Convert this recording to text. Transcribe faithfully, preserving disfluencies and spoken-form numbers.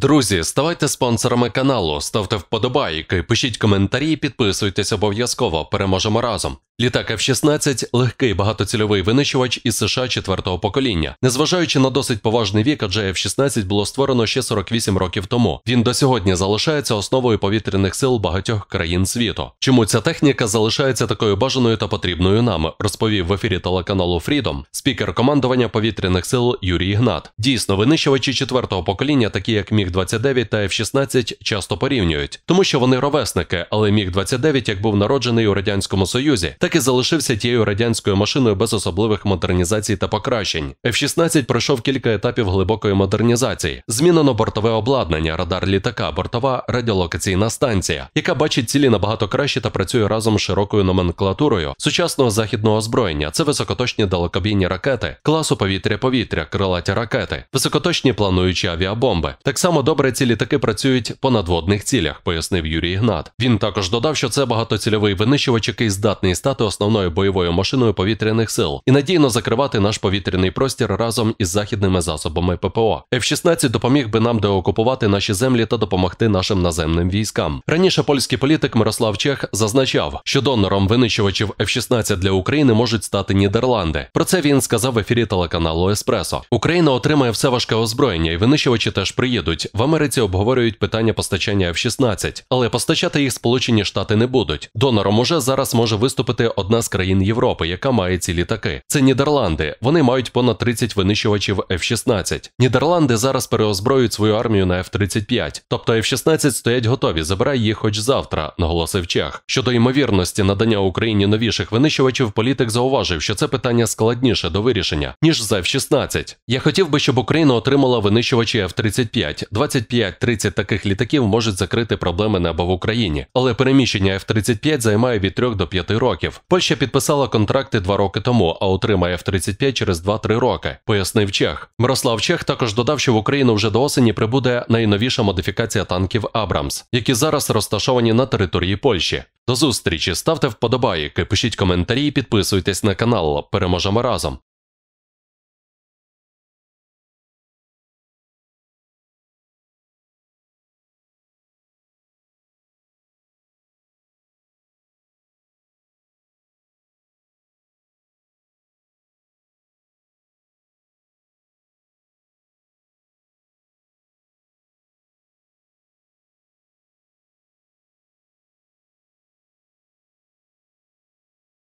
Друзі, ставайте спонсорами каналу, ставте вподобайки, пишіть коментарі, підписуйтесь обов'язково, переможемо разом. Літак еф шістнадцять – легкий багатоцільовий винищувач із США четвертого покоління. Незважаючи на досить поважний вік, адже еф шістнадцять було створено ще сорок вісім років тому. Він до сьогодні залишається основою повітряних сил багатьох країн світу. Чому ця техніка залишається такою бажаною та потрібною нам, розповів в ефірі телеканалу Freedom спікер командування повітряних сил Юрій Ігнат. Дійсно, винищувачі четвертого покоління, такі як міг двадцять дев'ять та еф шістнадцять, часто порівнюють, тому що вони ровесники, але міг двадцять дев'ять, як був народжений у Радянському Союзі, так і залишився тією радянською машиною без особливих модернізацій та покращень. еф шістнадцять пройшов кілька етапів глибокої модернізації. Змінено бортове обладнання, радар літака, бортова радіолокаційна станція, яка бачить цілі набагато краще та працює разом з широкою номенклатурою сучасного західного озброєння. Це високоточні далекобійні ракети, класу повітря-повітря, крилаті ракети, високоточні плануючі авіабомби. Так само добре ці літаки працюють по надводних цілях, пояснив Юрій Ігнат. Він також додав, що це багатоцільовий винищувач, який здатний стати основною бойовою машиною повітряних сил і надійно закривати наш повітряний простір разом із західними засобами ППО. еф шістнадцять допоміг би нам деокупувати наші землі та допомогти нашим наземним військам. Раніше польський політик Мирослав Чех зазначав, що донором винищувачів еф шістнадцять для України можуть стати Нідерланди. Про це він сказав в ефірі телеканалу Еспресо. Україна отримає все важке озброєння, і винищувачі теж приїдуть. В Америці обговорюють питання постачання еф шістнадцять, але постачати їх Сполучені Штати не будуть. Донором уже зараз може виступити одна з країн Європи, яка має ці літаки. Це Нідерланди. Вони мають понад тридцять винищувачів еф шістнадцять. Нідерланди зараз переозброюють свою армію на еф тридцять п'ять. Тобто еф шістнадцять стоять готові, забирай їх хоч завтра, наголосив Чех. Щодо ймовірності надання Україні новіших винищувачів, політик зауважив, що це питання складніше до вирішення, ніж з еф шістнадцять. Я хотів би, щоб Україна отримала винищувачі еф тридцять п'ять. двадцять п'ять тридцять таких літаків можуть закрити проблеми неба в Україні. Але переміщення еф тридцять п'ять займає від трьох до п'яти років. Польща підписала контракти два роки тому, а отримає еф тридцять п'ять через два-три роки, пояснив Чех. Мирослав Чех також додав, що в Україну вже до осені прибуде найновіша модифікація танків Абрамс, які зараз розташовані на території Польщі. До зустрічі, ставте вподобайки, пишіть коментарі і підписуйтесь на канал. Переможемо разом!